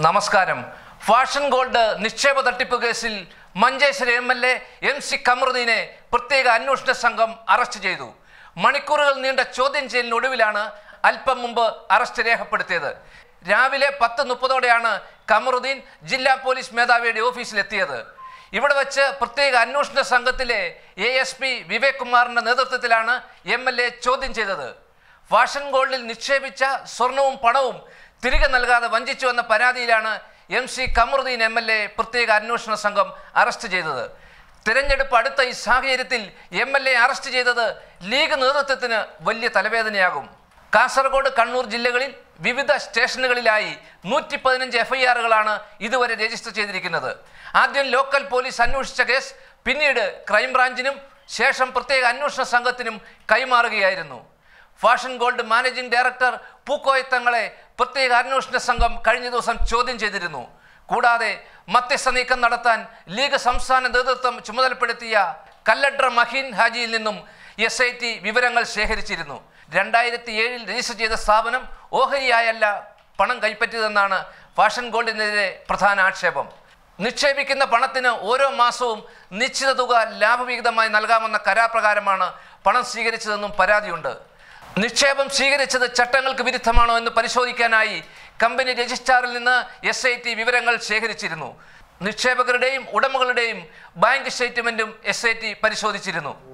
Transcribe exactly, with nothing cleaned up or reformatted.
നമസ്കാരം. Fashion gold നിക്ഷേപ തട്ടിപ്പ് കേസിൽ Manjeshwaram M L A M C കമറുദ്ദീനെ പ്രത്യേക അന്വേഷണ സംഘം അറസ്റ്റ് ചെയ്തു. മണിക്കൂറുകൾ നീണ്ട ചോദ്യം ചെയ്യലിനൊടുവിലാണ് അല്പം മുമ്പ് അറസ്റ്റ് രേഖപ്പെടുത്തിയത്. രാവിലെ പത്ത് മുപ്പതോടെയാണ് കമറുദ്ദീൻ ജില്ലാ പോലീസ് മേധാവിയുടെ ഓഫീസിലെത്തിയത്. ഇവിടെ വച്ച് പ്രത്യേക അന്വേഷണ സംഘത്തിലെ എ എസ് പി വിവേക് കുമാറിന്റെ നേതൃത്വത്തിലാണ് എം എൽ എ ചോദ്യം ചെയ്തത്. ഫാഷൻ ഗോൾഡിൽ നിക്ഷേപിച്ച സ്വർണവും പണവും തിരികെ നൽകാതെ വഞ്ചിച്ചു എന്ന പരാതിയിലാണ് M C Kamaruddin M L A പ്രത്യേക അന്വേഷണ സംഘം അറസ്റ്റ് ചെയ്തത്. തിരഞ്ഞെടുപ്പ് അടുത്ത ഈ സാഹചര്യത്തിൽ എം എൽ എ അറസ്റ്റ് ചെയ്തത് ലീഗ് നേതൃത്വത്തിന് വലിയ തലവേദനയാകും. കാസർഗോഡ്, കണ്ണൂർ ജില്ലകളിൽ വിവിധ സ്റ്റേഷനുകളിലായി നൂറ്റി പതിനഞ്ച് എഫ് ഐ ആറുകളാണ് ഇതുവരെ രജിസ്റ്റർ ചെയ്തിരിക്കുന്നത്. ആദ്യം ലോക്കൽ പോലീസ് അന്വേഷിച്ച കേസ് പിന്നീട് ക്രൈംബ്രാഞ്ചിനും ശേഷം പ്രത്യേക അന്വേഷണ സംഘത്തിനും കൈമാറുകയായിരുന്നു. Fashion gold managing director Pookoya തങ്ങളെ പ്രത്യേക അന്വേഷണ സംഘം കഴിഞ്ഞ ദിവസം ചോദ്യം ചെയ്തിരുന്നു. കൂടാതെ മധ്യസ്ഥ നീക്കം നടത്താൻ ലീഗ് സംസ്ഥാന നേതൃത്വം ചുമതലപ്പെടുത്തിയ കല്ലഡ്ര മഹീൻ ഹാജിയിൽ നിന്നും എസ് ഐ ടി വിവരങ്ങൾ ശേഖരിച്ചിരുന്നു. രണ്ടായിരത്തി ഏഴിൽ രജിസ്റ്റർ ചെയ്ത സ്ഥാപനം ഓഹരിയായല്ല പണം കൈപ്പറ്റിയതെന്നാണ് ഫാഷൻ ഗോൾഡിനെതിരെ പ്രധാന ആക്ഷേപം. നിക്ഷേപിക്കുന്ന പണത്തിന് ഓരോ മാസവും നിശ്ചിത തുക ലാഭവിഹിതമായി നൽകാമെന്ന കരാർ പ്രകാരമാണ് പണം സ്വീകരിച്ചതെന്നും പരാതിയുണ്ട്. നിക്ഷേപം സ്വീകരിച്ചത് ചട്ടങ്ങൾക്ക് വിരുദ്ധമാണോ എന്ന് പരിശോധിക്കാനായി കമ്പനി രജിസ്ട്രാറിൽ നിന്ന് എസ് ഐ ടി വിവരങ്ങൾ ശേഖരിച്ചിരുന്നു. നിക്ഷേപകരുടെയും ഉടമകളുടെയും ബാങ്ക് സ്റ്റേറ്റ്മെന്റും എസ് ഐ ടി പരിശോധിച്ചിരുന്നു.